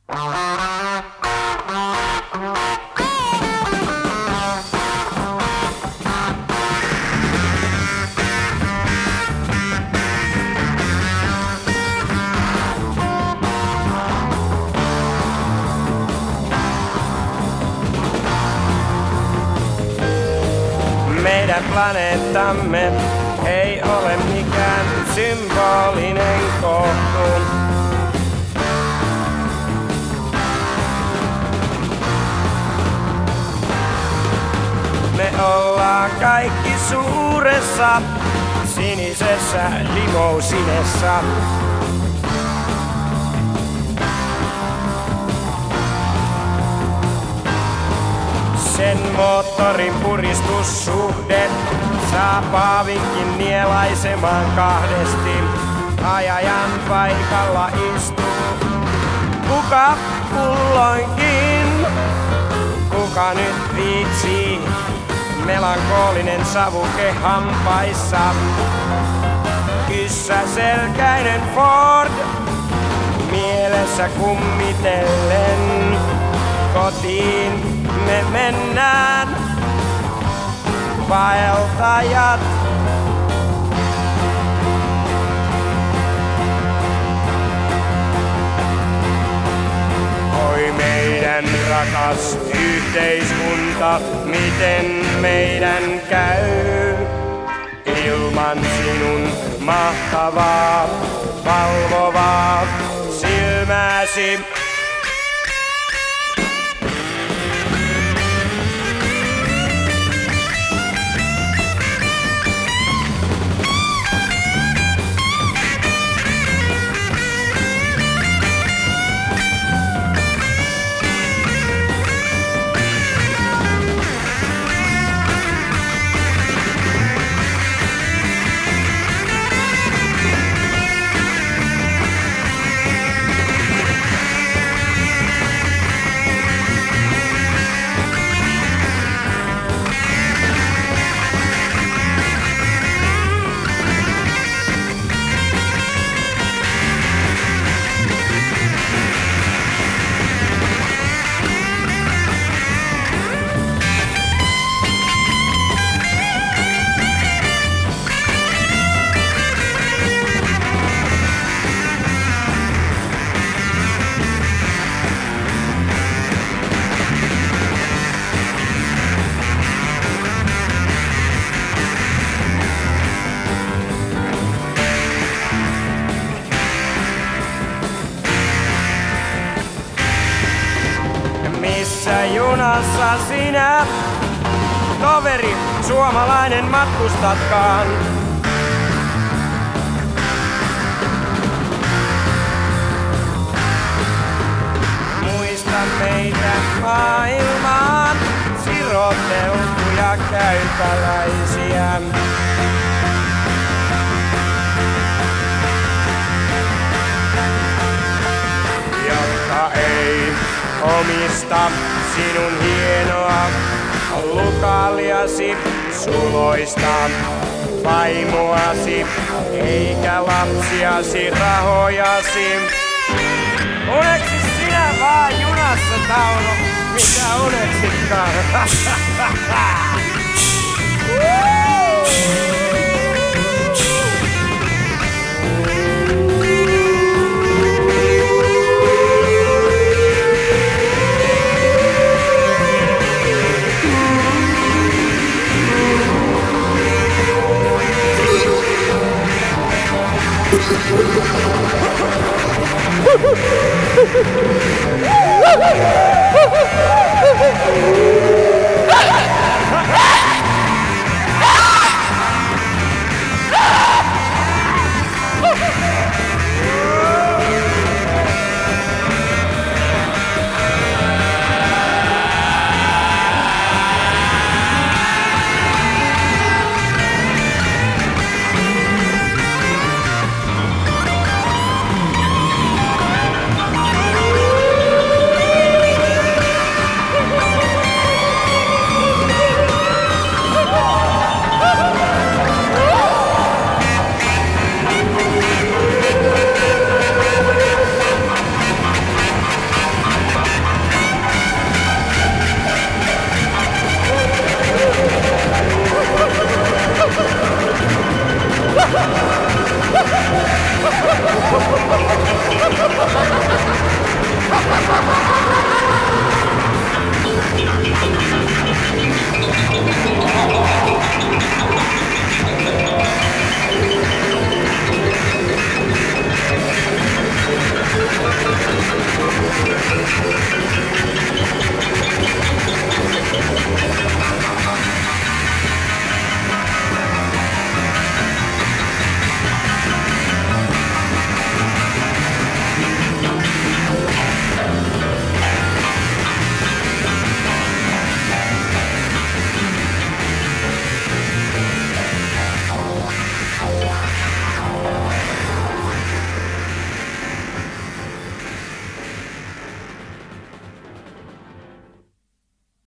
Meidän planeettamme ei ole mikään symbolinen kohtu. Me ollaan kaikki suuressa sinisessä limousinessa. Sen moottorin puristussuhde saa paavinkin nielaisemaan kahdesti. Ajajan paikalla istuu kuka kulloinkin. Kuka nyt viitsii, melankolinen savuke hampaissa. Kyssäselkäinen Ford, mielessä kummitellen. Kotiin me mennään, vaeltajat. Oi meidän rakas yhteiskunta, miten meidän käy ilman sinun mahtavaa, valvovaa silmääsi. Missä junassa sinä, toveri, suomalainen matkustatkaan? Muista meitä maailmaan siroteltuja käypäläisiä. Jotka ei omista sinun hienoa lukaliasi, suloista vaimoasi, eikä lapsiasi, rahojasi. Uneksi sinä vaan junassa, Tauno, mitä uneksitkaan. Woo!